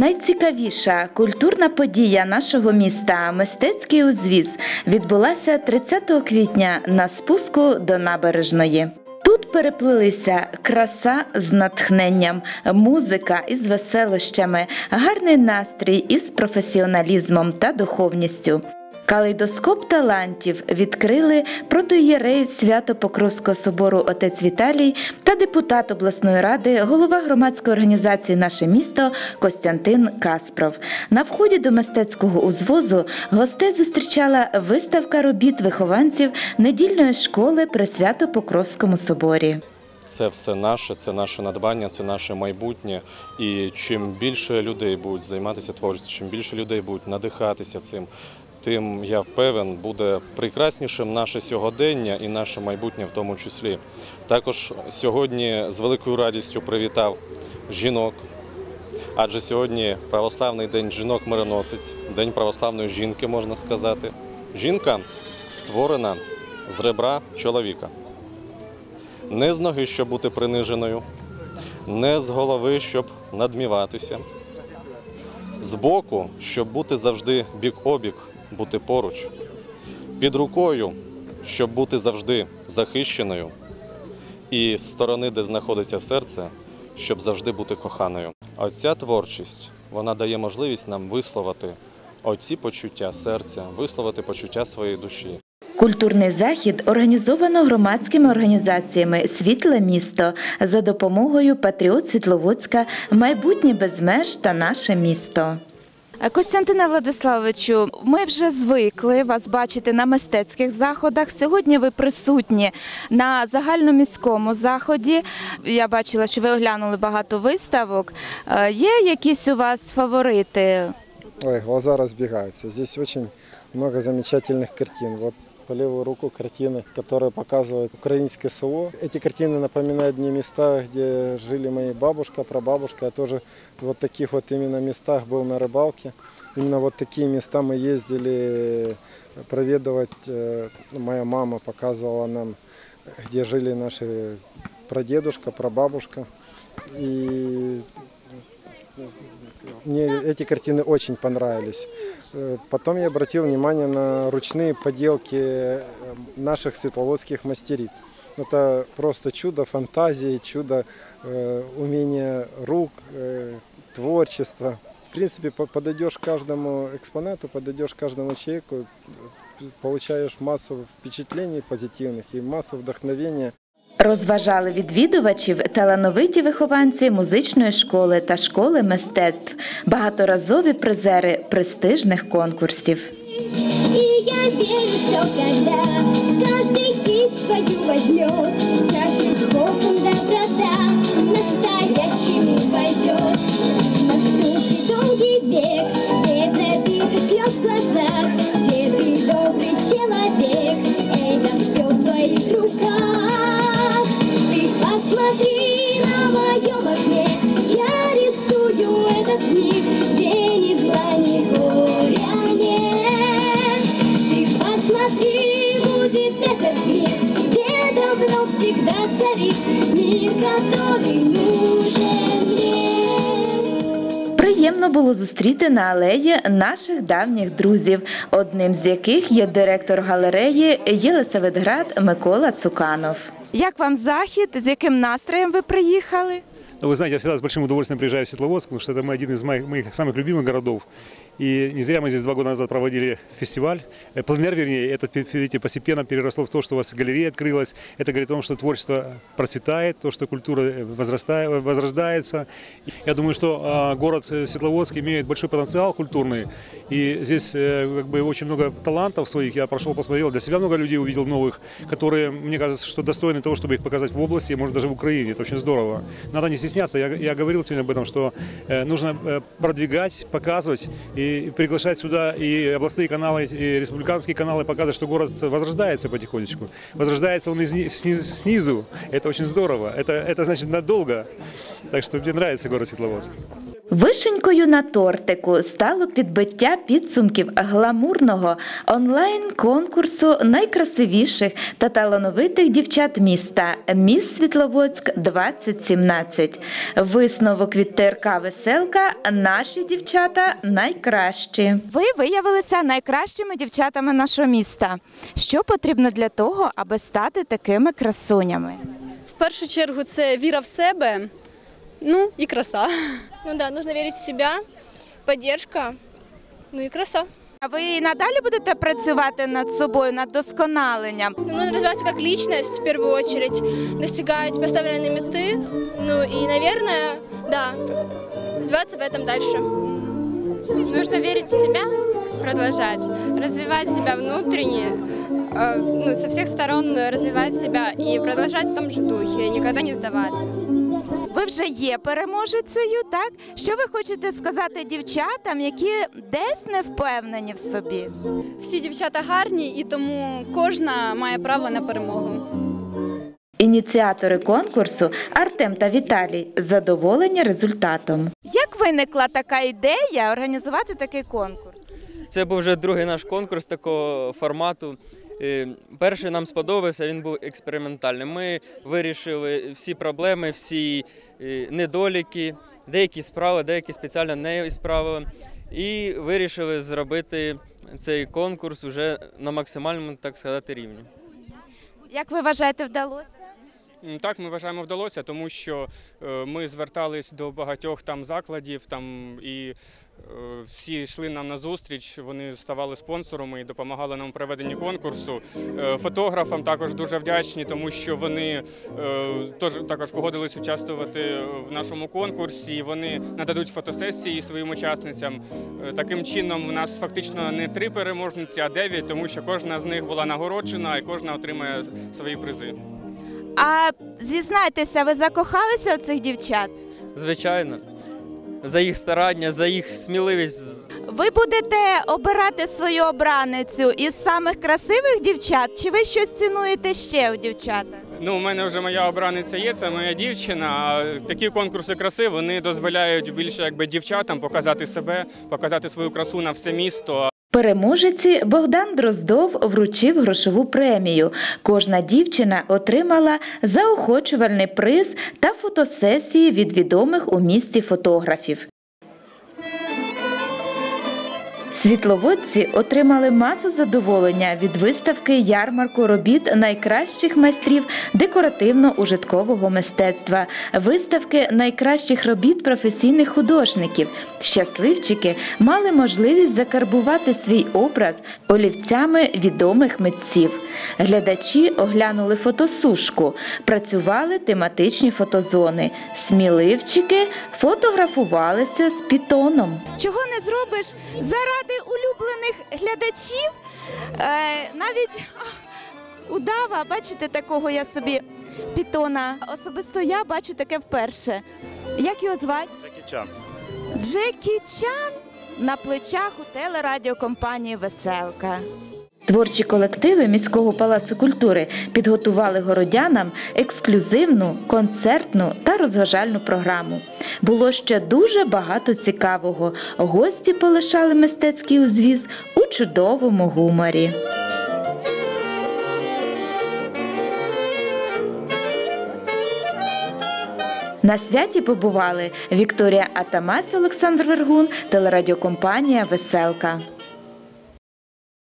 Найцікавіша культурна подія нашого міста «Мистецький узвіз» відбулася 30 квітня на спуску до набережної. Тут переплилися краса з натхненням, музика із веселощами, гарний настрій із професіоналізмом та духовністю. Калейдоскоп талантів відкрили протоієрей Свято-Покровського собору отець Віталій та депутат обласної ради, голова громадської організації «Наше місто» Костянтин Каспров. На вході до мистецького узвозу гостей зустрічала виставка робіт вихованців недільної школи при Свято-Покровському соборі. Це все наше, це наше надбання, це наше майбутнє. І чим більше людей будуть займатися творчістю, чим більше людей будуть надихатися цим, тим, я впевнений, буде прекраснішим наше сьогодення і наше майбутнє в тому числі. Також сьогодні з великою радістю привітав жінок, адже сьогодні православний день жінок-мироносець, день православної жінки, можна сказати. Жінка створена з ребра чоловіка. Не з ноги, щоб бути приниженою, не з голови, щоб надміватися, з боку, щоб бути завжди бік-обік, бути поруч, під рукою, щоб бути завжди захищеною, і з сторони, де знаходиться серце, щоб завжди бути коханою. Оця творчість, вона дає можливість нам висловити оці почуття серця, висловити почуття своєї душі. Культурний захід організовано громадськими організаціями «Світле місто» за допомогою «Патріот Світловодська», «Майбутнє без меж» та «Наше місто». Костянтине Владиславовичу, ми вже звикли вас бачити на мистецьких заходах. Сьогодні ви присутні на загальноміському заході. Я бачила, що ви оглянули багато виставок. Є якісь у вас фаворити? Ой, глаза разбегаются. Здесь очень много замечательных картин. Вот по левую руку картины, которые показывают украинское село. Эти картины напоминают мне места, где жили мои бабушка, прабабушка. Я тоже в вот таких вот именно местах был на рыбалке. Именно вот такие места мы ездили проведывать. Моя мама показывала нам, где жили наши прадедушка, прабабушка. И мне эти картины очень понравились. Потом я обратил внимание на ручные поделки наших светловодских мастериц. Это просто чудо фантазии, чудо умения рук, творчества. В принципе, подойдешь к каждому экспонату, подойдешь к каждому человеку, получаешь массу впечатлений позитивных и массу вдохновения. Розважали відвідувачів талановиті вихованці музичної школи та школи мистецтв, багаторазові призери престижних конкурсів. И я верю, что когда каждый кисть свою возьмет, с нашим хопом доброта настоящими пойдет. Наступит долгий век, без обид и слез в глазах, где ты добрый человек, это все в твоих руках. Ты посмотри на моем окне, я рисую этот мир, где ни зла, ни горя нет. Ты посмотри, будет этот мир, где добро всегда царит, мир, который нужен мне. Приємно було зустріти на алеї наших давніх друзів, одним з яких є директор галереї «Єлисаветград» Микола Цуканов. Як вам захід? З яким настроєм ви приїхали? Вы знаете, я всегда с большим удовольствием приезжаю в Светловодск, потому что это один из моих самых любимых городов. И не зря мы здесь 2 года назад проводили фестиваль. Пленэр, вернее, это, видите, постепенно переросло в то, что у вас галерея открылась. Это говорит о том, что творчество процветает, то, что культура возрождается. Я думаю, что город Светловодск имеет большой потенциал культурный. И здесь как бы очень много талантов своих. Я прошел, посмотрел, для себя много людей увидел новых, которые, мне кажется, что достойны того, чтобы их показать в области, может даже в Украине. Это очень здорово. Надо не стесняться. Я говорил сегодня об этом, что нужно продвигать, показывать и приглашать сюда и областные каналы, и республиканские каналы, показывать, что город возрождается потихонечку. Возрождается он снизу. Это очень здорово. Это значит надолго. Так что мне нравится город Светловодск. Вишенькою на тортику стало підбиття підсумків гламурного онлайн-конкурсу найкрасивіших та талановитих дівчат міста «Міс Світловодськ 2017». Висновок від ТРК «Веселка» – наші дівчата найкращі. Ви виявилися найкращими дівчатами нашого міста. Що потрібно для того, аби стати такими красунями? В першу чергу це віра в себе, ну і краса. Ну да, нужно верить в себя, поддержка, ну и краса. А ви і надалі будете працювати над собою, над досконаленням? Ну, нужно развиваться как личность в первую очередь, достигать поставленной меты, ну и, наверное, да, развиваться в этом дальше. Нужно верить в себя, продолжать, развивать себя внутренне, ну, со всех сторон развивать себя и продолжать в том же духе, никогда не сдаваться. Ви вже є переможецею, так? Що ви хочете сказати дівчатам, які десь не впевнені в собі? Всі дівчата гарні і тому кожна має право на перемогу. Ініціатори конкурсу Артем та Віталій задоволені результатом. Як виникла така ідея організувати такий конкурс? Це був вже другий наш конкурс такого формату. Перший нам сподобався, він був експериментальним. Ми вирішили всі проблеми, всі недоліки, деякі справи, деякі спеціально не справили. І вирішили зробити цей конкурс вже на максимальному, так сказати, рівні. Як ви вважаєте, вдалося? Так, ми вважаємо, вдалося, тому що ми звертались до багатьох там закладів і всі йшли нам на зустріч, вони ставали спонсорами і допомагали нам у проведенні конкурсу. Фотографам також дуже вдячні, тому що вони також погодились участвувати в нашому конкурсі, і вони нададуть фотосесії своїм учасницям. Таким чином у нас фактично не 3 переможниці, а 9, тому що кожна з них була нагороджена і кожна отримає свої призи. А зізнайтеся, ви закохалися в цих дівчат? Звичайно, за їх старання, за їх сміливість. Ви будете обирати свою обраницю із самих красивих дівчат, чи ви щось цінуєте ще у дівчатах? Ну, у мене вже моя обраниця є, це моя дівчина. А такі конкурси краси, вони дозволяють більше дівчатам показати себе, показати свою красу на все місто. Переможеці Богдан Дроздов вручив грошову премію. Кожна дівчина отримала заохочувальний приз та фотосесії від відомих у місті фотографів. Світловодці отримали масу задоволення від виставки ярмарку робіт найкращих майстрів декоративно-ужиткового мистецтва, виставки найкращих робіт професійних художників. Щасливчики мали можливість закарбувати свій образ олівцями відомих митців. Глядачі оглянули фотосушку, працювали тематичні фотозони. Сміливчики фотографувалися з пітоном. Чого не зробиш заради улюблених глядачів? Навіть удава, бачите, такого я собі пітона. Особисто я бачу таке вперше. Як його звати? Джекі Чан. Джекі Чан на плечах у телерадіокомпанії «Веселка». Творчі колективи міського палацу культури підготували городянам ексклюзивну, концертну та розважальну програму. Було ще дуже багато цікавого. Гості полишали мистецький узвіз у чудовому гуморі. На святі побували Вікторія Атамась, Олександр Вергун, телерадіокомпанія «Веселка».